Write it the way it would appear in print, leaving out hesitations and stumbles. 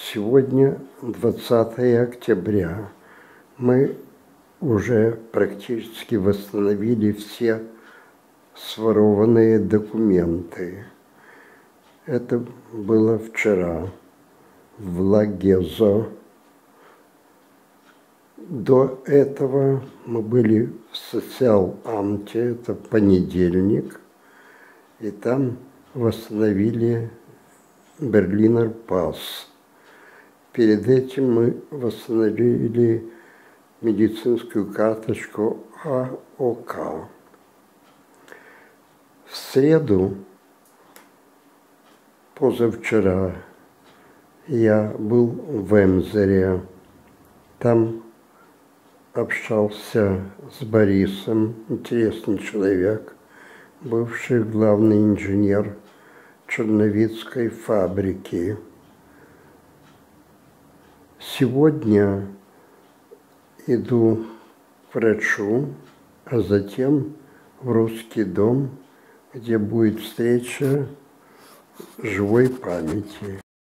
Сегодня 20 октября. Мы уже практически восстановили все сворованные документы. Это было вчера в Лагезо. До этого мы были в социал-амте, это понедельник, и там восстановили Берлинер пас. Перед этим мы восстановили медицинскую карточку АОК. В среду, позавчера, я был в Эмзере. Там общался с Борисом, интересный человек, бывший главный инженер Черновицкой фабрики. Сегодня иду к врачу, а затем в Русский дом, где будет встреча живой памяти.